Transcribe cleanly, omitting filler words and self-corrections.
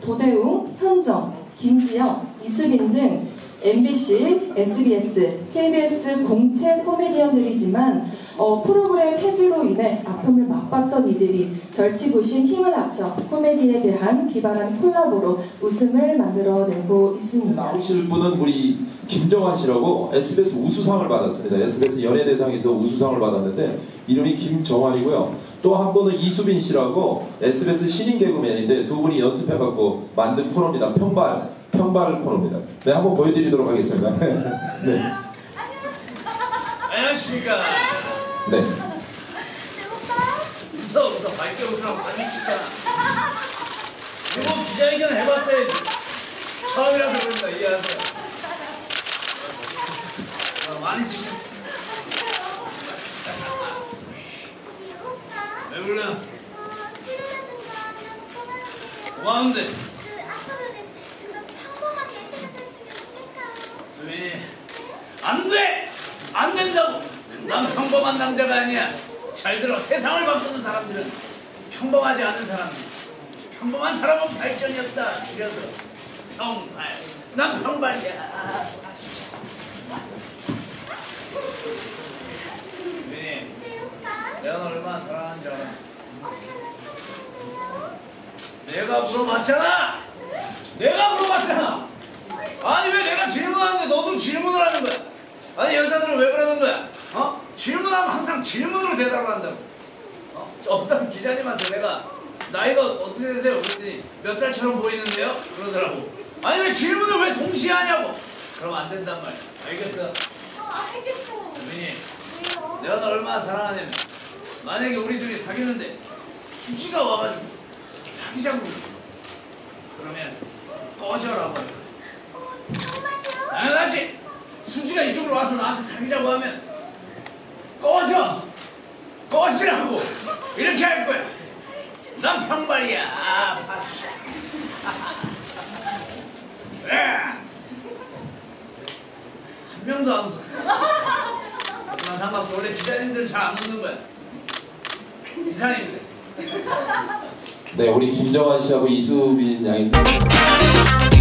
도대웅, 현정, 김지영, 이수빈 등 MBC, SBS, KBS 공채 코미디언들이지만 프로그램 폐지로 인해 아픔을 맛봤던 이들이 절치부심 힘을 합쳐 코미디에 대한 기발한 콜라보로 웃음을 만들어내고 있습니다. 나오실 분은 우리 김정환 씨라고 SBS 우수상을 받았습니다. SBS 연예대상에서 우수상을 받았는데 이름이 김정환이고요. 또 한 분은 이수빈 씨라고 SBS 신인 개그맨인데 두 분이 연습해갖고 만든 코너입니다. 평발 코너입니다. 네, 한번 보여드리도록 하겠습니다. 네. 안녕하십니까. 네. 웃어 밝게 웃으라고 사진 찍잖아. 이거 기자회견 해봤어야지. 처음이라서 그런다. 이해하세요. 많이 찍혔어. 왜 불러? 고마운데. 수빈이 안 돼! 안 된다고! 난 평범한 남자가 아니야. 잘 들어. 세상을 바꾸는 사람들은 평범하지 않은 사람들. 평범한 사람은 발전이 없다. 줄여서 평발. 난 평발이야. 수빈이, 내가 너 얼마나 사랑하는지 알아? 내가 물어봤잖아! 내가 물어봤잖아! 아니 왜 내가 질문하는데 너도 질문을 하는 거야? 아니 여자들은 왜 그러는 거야? 질문하면 항상 질문으로 대답을 한다고. 어떤 기자님한테 내가 나이가 어떻게 되세요? 그랬더니 몇 살처럼 보이는데요? 그러더라고. 아니 왜 질문을 왜 동시에 하냐고. 그럼 안 된단 말이야. 알겠어? 알겠어. 수빈이, 내가 너 얼마나 사랑하냐면 만약에 우리 둘이 사귀는데 수지가 와가지고 사귀자고 그러면 꺼져라 버려. 정말요? 당연하지. 수지가 이쪽으로 와서 나한테 사귀자고 하면 꺼지라고 이렇게 할 거야. 난 평발이야. 한 명도 안 웃었어. 하지만 상관없어. 원래 기자님들은 잘 안 웃는 거야. 이상입니다. 네, 우리 김정환 씨하고 이수빈 양이